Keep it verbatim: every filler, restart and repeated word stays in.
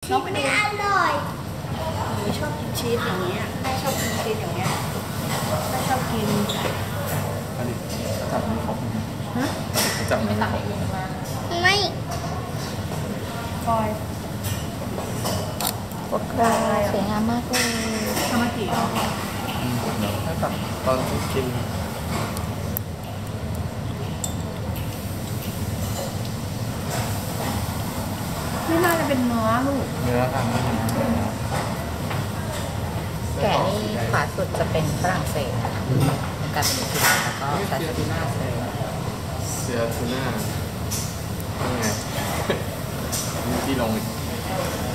น้องไม่อร่อยหนูชอบกินชีสอย่างเงี้ยแม่ชอบกินชีสอย่างเงี้ยแม่ชอบกินอันนี้จับมือเขาฮะจับมือเขาไม่ฟอยปกติสวยงามมากเลยทำมากี่รอบให้ตัดตอนกินไม่น่าจะเป็นเนื้อลูกเนื้อค่ะแกะนี่ขวาสุดจะเป็นฝรั่งเศสเป็นการเป็นพิซซ่าแล้วก็ซาซิน่าเซอร์เสือทูน่าเป็นไงที่ลง